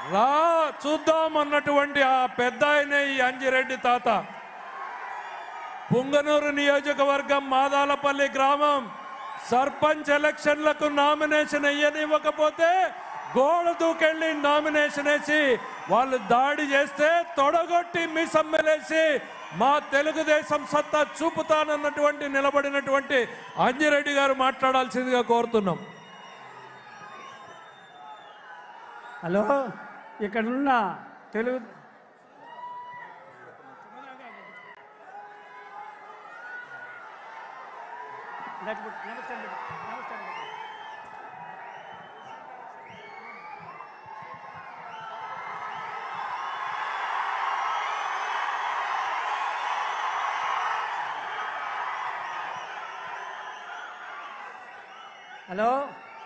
రా చూద్దాం అన్నటువంటి ఆ పెద్ద ఆయన ఈ అంజిరెడ్డి తాత. పుంగనూరు నియోజకవర్గం మాదాలపల్లి గ్రామం సర్పంచ్ ఎలక్షన్లకు నామినేషన్ వేయనివ్వకపోతే గోడ దూకెళ్ళి నామినేషన్ వేసి వాళ్ళు దాడి చేస్తే తొడగొట్టి మిసమ్మెలేసి మా తెలుగుదేశం సత్తా చూపుతానన్నటువంటి నిలబడినటువంటి అంజిరెడ్డి గారు మాట్లాడాల్సిందిగా కోరుతున్నాం. హలో, ఇక్కడున్న తెలుగు హలో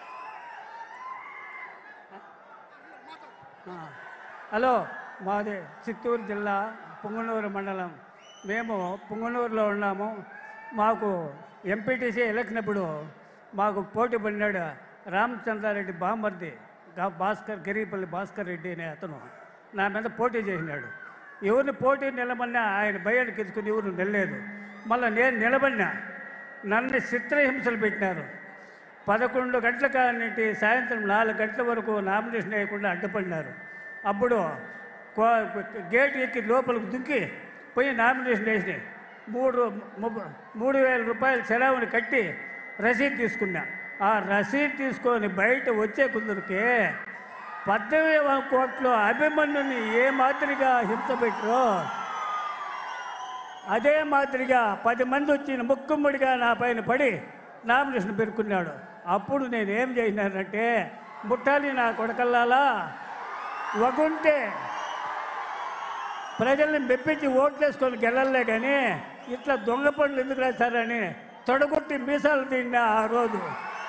హలో మాది చిత్తూరు జిల్లా పుంగనూరు మండలం. మేము పుంగనూరులో ఉన్నాము. మాకు ఎంపీటీసీ ఎలక్షన్ అప్పుడు మాకు పోటీ పడినాడు రామచంద్రారెడ్డి బామ్మర్ది భాస్కర్ గిరిపల్లి భాస్కర్ రెడ్డి అనే అతను నా మీద పోటీ చేసినాడు. ఎవరిని పోటీ నిలబడినా ఆయన భయానికి ఎత్తుకుని ఎవరు నిలలేదు. మళ్ళీ నేను నిలబడినా నన్ను చిత్రహింసలు పెట్టినారు. 11 గంటల కానింటి సాయంత్రం 4 గంటల వరకు నామినేషన్ వేయకుండా అడ్డుపడినారు. అప్పుడు గేట్ ఎక్కి లోపలికి దుంకి పోయి నామినేషన్ వేసి 3,000 రూపాయలు సెలవుని కట్టి రసీదు తీసుకున్నా. ఆ రసీదు తీసుకొని బయట వచ్చే కొందరికి 18వ కోట్లో అభిమన్యుని ఏ మాదిరిగా హింస పెట్టరో అదే మాదిరిగా 10 మంది వచ్చి ముక్కుమ్మడిగా నా పైన పడి నామినేషన్ పెరుకున్నాడు. అప్పుడు నేను ఏం చేసినానంటే, ముట్టాలి నా కొడకల్లాలా, వగుంటే ప్రజల్ని మెప్పించి ఓట్లేసుకొని గెలలే కానీ ఇట్లా దొంగ పనులు ఎందుకు రాస్తారని తొడగొట్టి మీసాలు తిన్నా ఆ రోజు.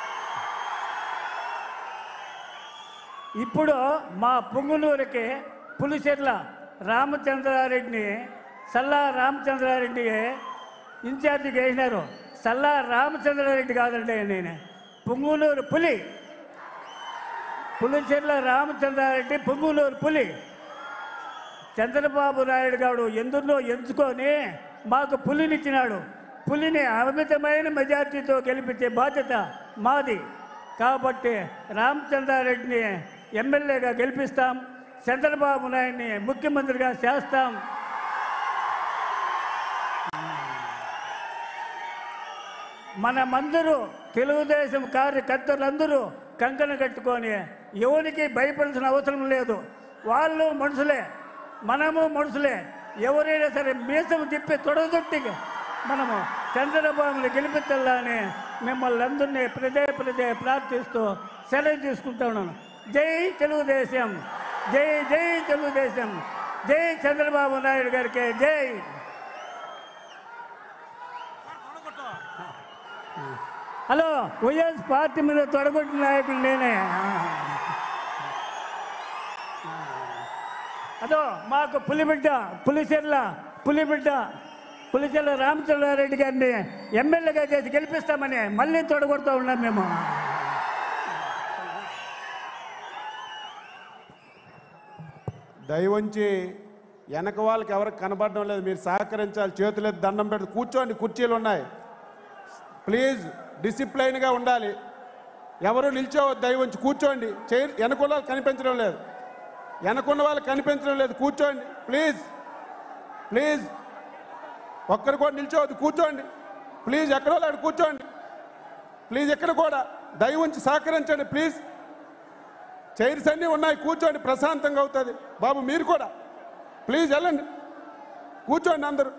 ఇప్పుడు మా పుంగునూరుకి పులిచెర్ల రామచంద్రారెడ్డిని సల్లా రామచంద్రారెడ్డి ఇన్ఛార్జిగా వేసినారు. సల్లా రామచంద్రారెడ్డి కాదండి, నేను పుంగునూరు పులి, పులిచెర్ల రామచంద్రారెడ్డి పుంగునూరు పులి. చంద్రబాబు నాయుడు గారు ఎందులో ఎంచుకొని మాకు పులినిచ్చినాడు. పులిని అమితమైన మెజార్టీతో గెలిపించే బాధ్యత మాది. కాబట్టి రామచంద్రారెడ్డిని ఎమ్మెల్యేగా గెలిపిస్తాం, చంద్రబాబు నాయుడిని ముఖ్యమంత్రిగా చేస్తాం. మనమందరూ తెలుగుదేశం కార్యకర్తలందరూ కంకణ కట్టుకొని ఎవరికి భయపడాల్సిన అవసరం లేదు. వాళ్ళు మనుషులే, మనము మనుషులే. ఎవరైనా సరే మీసం తిప్పి తొడగొట్టి మనము చంద్రబాబుని గెలిపించాలని మిమ్మల్ని అందరినీ ప్రదే ప్రార్థిస్తూ సెలవు తీసుకుంటా ఉన్నాను. జై తెలుగుదేశం, జై జై తెలుగుదేశం, జై చంద్రబాబు నాయుడు గారికి జై. హలో, వైఎస్ పార్టీ మీద తొడగొట్టిన నాయకుడు నేనే. అదో మాకు పులిచెర్ల రామచంద్రారెడ్డి గారిని ఎమ్మెల్యేగా చేసి గెలిపిస్తామని మళ్ళీ తొడగొడుతూ ఉన్నాం మేము. దయవంచి వెనక వాళ్ళకి ఎవరికి కనబడడం లేదు, మీరు సహకరించాలి. చేతులు దండం పెట్టి కూర్చోండి, కుర్చీలు ఉన్నాయి. ప్లీజ్ డిసిప్లైన్గా ఉండాలి. ఎవరు నిల్చోవద్దు, దయవంచి కూర్చోండి. వెనకున్న వాళ్ళు కనిపించడం లేదు, కూర్చోండి ప్లీజ్. ఒక్కరు కూడా నిల్చోవద్దు, కూర్చోండి ప్లీజ్. ఎక్కడ వాళ్ళు కూర్చోండి ప్లీజ్. ఎక్కడ కూడా దయవంచి సహకరించండి ప్లీజ్. చైర్స్ అన్నీ ఉన్నాయి, కూర్చోండి, ప్రశాంతంగా అవుతుంది. బాబు మీరు కూడా ప్లీజ్ వెళ్ళండి, కూర్చోండి అందరూ.